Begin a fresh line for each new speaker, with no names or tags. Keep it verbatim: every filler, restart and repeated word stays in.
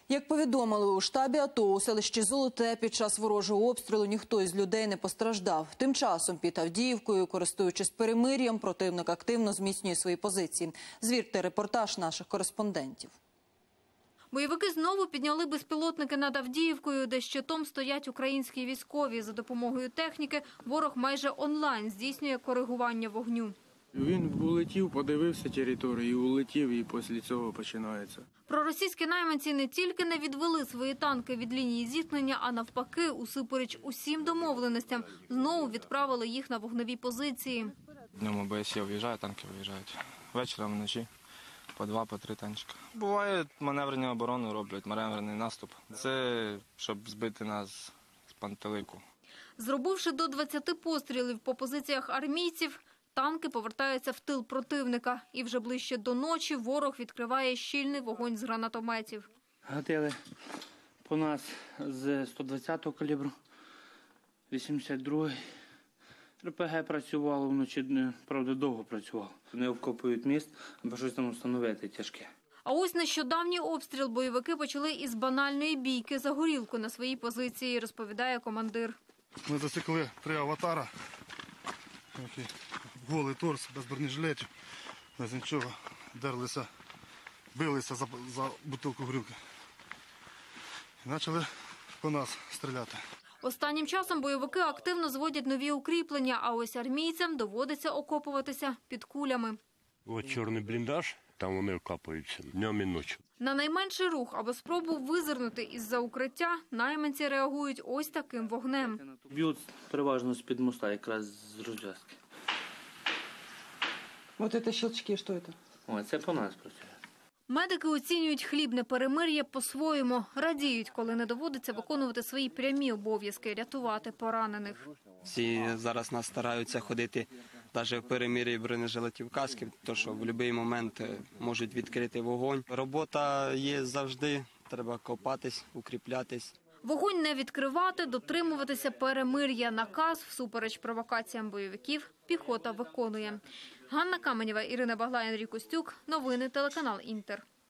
Як повідомили у штабі АТО, у селищі Золоте під час ворожого обстрілу ніхто із людей не постраждав. Тим часом під Авдіївкою, користуючись перемир'ям, противник активно зміцнює свої позиції. Звірте репортаж наших кореспондентів.
Бойовики знову підняли безпілотники над Авдіївкою, де щитом стоять українські військові. За допомогою техніки ворог майже онлайн здійснює коригування вогню.
Він улетів, подивився територію, улетів, і після цього починається.
Проросійські найманці не тільки не відвели свої танки від лінії зіткнення, а навпаки, усупереч усім домовленостям, знову відправили їх на вогневі позиції.
Днем ОБС виїжджає, танки виїжджають. Вечором, вночі по два, по три танчика. Буває, маневрені оборони роблять, маневрений наступ. Це щоб збити нас з пантелику.
Зробивши до двадцяти пострілів по позиціях армійців, танки повертаються в тил противника. І вже ближче до ночі ворог відкриває щільний вогонь з гранатометів.
Гатили по нас з сто двадцятого калібру, вісімдесят другий. РПГ працювало вночі, правда, довго працювало. Вони обкопують міст, аби щось там встановити тяжке.
А ось нещодавній обстріл бойовики почали із банальної бійки за горілку на своїй позиції, розповідає командир.
Ми засікли три аватара. Голий торс, без бронежилетів, без нічого. Дерлися, билися за, за бутилку горілки. І почали по нас стріляти.
Останнім часом бойовики активно зводять нові укріплення, а ось армійцям доводиться окопуватися під кулями.
Ось чорний бліндаж, там вони окопуються днем і ночі.
На найменший рух або спробу визирнути із-за укриття найманці реагують ось таким вогнем.
Б'ють переважно з-під моста, якраз з розв'язки.
Вот це щелчки, що це?
О, це по нас працює.
Медики оцінюють хлібне перемир'я по-своєму. Радіють, коли не доводиться виконувати свої прямі обов'язки – рятувати поранених.
Всі зараз нас стараються ходити навіть в перемир'ї бронежилетів, касків, тому що в будь-який момент можуть відкрити вогонь. Робота є завжди, треба копатись, укріплятись.
Вогонь не відкривати, дотримуватися перемир'я. Наказ всупереч провокаціям бойовиків піхота виконує. Ганна Каменєва, Ірина Баглай, Андрій Костюк. Новини телеканал «Інтер».